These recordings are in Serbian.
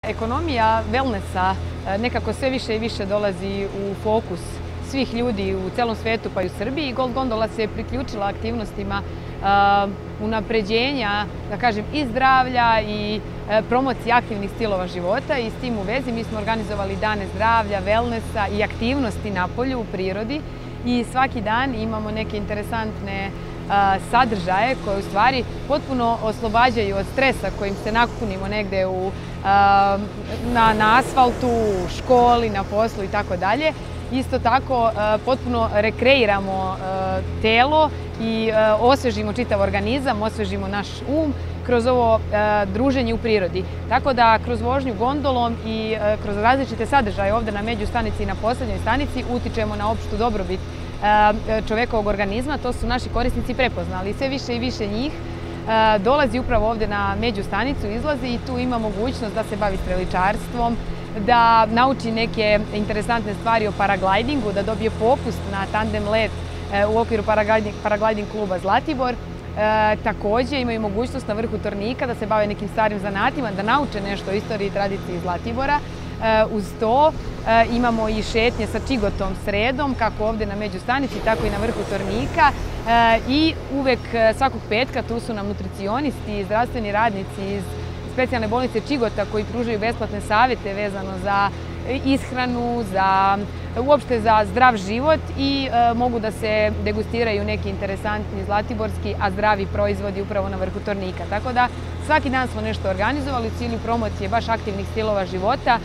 Ekonomija wellnessa nekako sve više i više dolazi u fokus svih ljudi u celom svetu pa i u Srbiji. Gold Gondola se priključila aktivnostima unapređenja, da kažem, i zdravlja i promocije aktivnih stilova života i s tim u vezi mi smo organizovali dane zdravlja, wellnessa i aktivnosti napolju u prirodi i svaki dan imamo neke interesantne sadržaje koje u stvari potpuno oslobađaju od stresa kojim se nakunimo negde na asfaltu, u školi, na poslu i tako dalje. Isto tako potpuno rekreiramo telo i osvežimo čitav organizam, osvežimo naš kroz ovo druženje u prirodi. Tako da kroz vožnju gondolom i kroz različite sadržaje ovde na međustanici i na poslednjoj stanici utičemo na opštu dobrobit čovekovog organizma. To su naši korisnici prepoznali. Sve više i više njih dolazi upravo ovde na međustanicu, izlazi i tu ima mogućnost da se bavi streličarstvom, da nauči neke interesantne stvari o paraglidingu, da dobije popust na tandem let u okviru paragliding kluba Zlatibor. Takođe imaju mogućnost na vrhu Tornika da se bave nekim starim zanatima, da nauče nešto o istoriji i tradiciji Zlatibora. Uz to imamo i šetnje sa čigotom sredom, kako ovde na međustanici, tako i na vrhu Tornika. I uvek svakog petka tu su nam nutricionisti i zdravstveni radnici iz specijalne bolnice Čigota koji pružaju besplatne savete vezano za ishranu, uopšte za zdrav život i mogu da se degustiraju neki interesantni zlatiborski, a zdravi proizvodi upravo na vrhu Tornika. Tako da svaki dan smo nešto organizovali u cilju promocije baš aktivnih stilova života,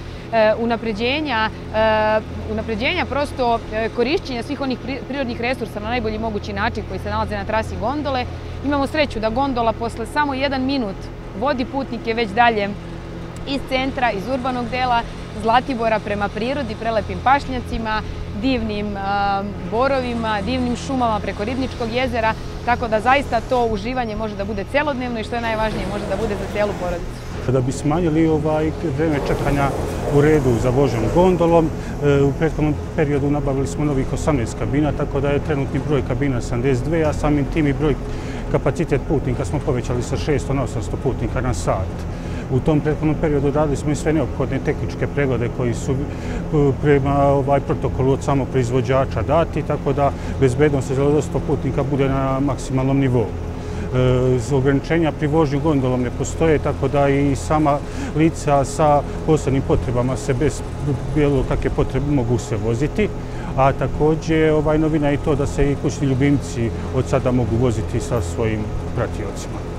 unapređenja prosto korišćenja svih onih prirodnih resursa na najbolji mogući način koji se nalaze na trasi gondole. Imamo sreću da gondola posle samo 1 minut vodi putnike već dalje iz centra, iz urbanog dela Zlatibora prema prirodi, prelepim pašnjacima, divnim borovima, divnim šumama preko Ribničkog jezera, tako da zaista to uživanje može da bude celodnevno i što je najvažnije, može da bude za celu porodicu. Da bi smanjili vreme čekanja u redu za vožnjom gondolom, u prethodnom periodu nabavili smo novih 18 kabina, tako da je trenutni broj kabina 72, a samim tim i broj kapacitet putnika smo povećali sa 600 na 800 putnika na sat. U tom prethodnom periodu radili smo i sve neophodne tehničke preglede koji su prema protokolu od samog proizvođača dati, tako da bezbednost i zadovoljstvo putnika bude na maksimalnom nivou. Ograničenja pri vožnji gondolom ne postoje, tako da i sama lica sa posebnim potrebama se bez bilo kakve potrebe mogu se voziti. A takođe novina je i to da se i kućni ljubimci od sada mogu voziti sa svojim pratiocima.